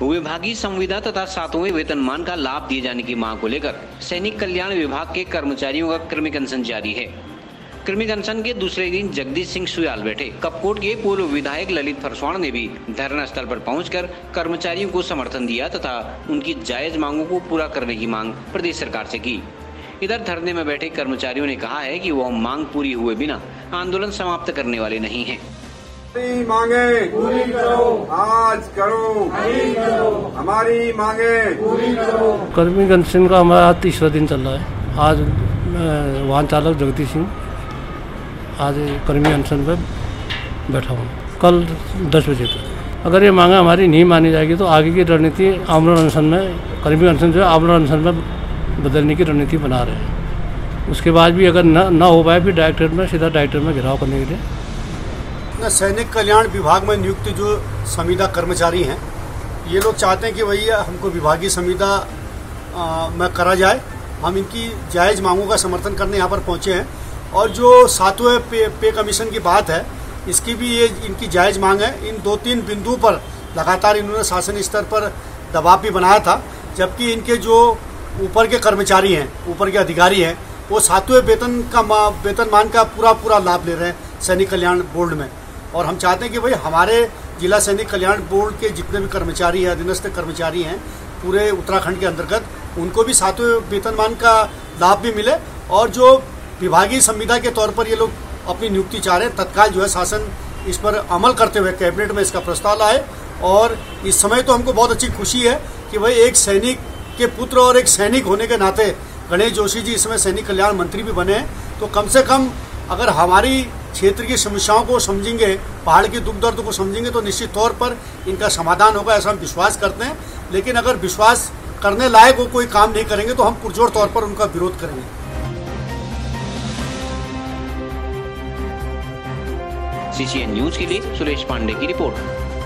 विभागीय संविदा तथा 7वें वेतनमान का लाभ दिए जाने की मांग को लेकर सैनिक कल्याण विभाग के कर्मचारियों का क्रमिक अनशन जारी है। क्रमिक अनशन के दूसरे दिन जगदीश सिंह सुयाल बैठे। कपकोट के पूर्व विधायक ललित फरसवाण ने भी धरना स्थल पर पहुंचकर कर्मचारियों को समर्थन दिया तथा उनकी जायज मांगों को पूरा करने की मांग प्रदेश सरकार से की। इधर धरने में बैठे कर्मचारियों ने कहा है कि वह मांग पूरी हुए बिना आंदोलन समाप्त करने वाले नहीं हैं। मांगे पूरी करो, आज करो, हमारी मांगे पूरी करो। कर्मिक अनशन का हमारा तीसरा दिन चल रहा है। आज वाहन चालक जगदीश सिंह आज कर्मिक अनशन पर बैठा हूँ। कल 10 बजे तक अगर ये मांगा हमारी नहीं मानी जाएगी तो आगे की रणनीति आमरण अनशन में, कर्मिक अनशन जो है आमरण अनशन में बदलने की रणनीति बना रहे हैं। उसके बाद भी अगर न हो पाए फिर डायरेक्टरेट में सीधा डायरेक्टर में घेराव करने के लिए सैनिक कल्याण विभाग में नियुक्त जो संविदा कर्मचारी हैं, ये लोग चाहते हैं कि भैया हमको विभागीय संविदा में करा जाए। हम इनकी जायज़ मांगों का समर्थन करने यहाँ पर पहुँचे हैं और जो 7वें पे कमीशन की बात है, इसकी भी ये इनकी जायज़ मांग है। इन 2-3 बिंदुओं पर लगातार इन्होंने शासन स्तर पर दबाव भी बनाया था, जबकि इनके जो ऊपर के कर्मचारी हैं, ऊपर के अधिकारी हैं, वो 7वें वेतनमान का पूरा लाभ ले रहे हैं सैनिक कल्याण बोर्ड में। और हम चाहते हैं कि भाई हमारे जिला सैनिक कल्याण बोर्ड के जितने भी कर्मचारी हैं, अधीनस्थ कर्मचारी हैं पूरे उत्तराखंड के अंतर्गत, उनको भी 7वें वेतनमान का लाभ भी मिले। और जो विभागीय संविदा के तौर पर ये लोग अपनी नियुक्ति चाह रहे हैं, तत्काल जो है शासन इस पर अमल करते हुए कैबिनेट में इसका प्रस्ताव लाए। और इस समय तो हमको बहुत अच्छी खुशी है कि भाई एक सैनिक के पुत्र और एक सैनिक होने के नाते गणेश जोशी जी इस समय सैनिक कल्याण मंत्री भी बने हैं। तो कम से कम अगर हमारी क्षेत्र की समस्याओं को समझेंगे, पहाड़ के दुख दर्द को समझेंगे, तो निश्चित तौर पर इनका समाधान होगा, ऐसा हम विश्वास करते हैं। लेकिन अगर विश्वास करने लायक वो कोई काम नहीं करेंगे तो हम पुरजोर तौर पर उनका विरोध करेंगे। CCN न्यूज के लिए सुरेश पांडे की रिपोर्ट।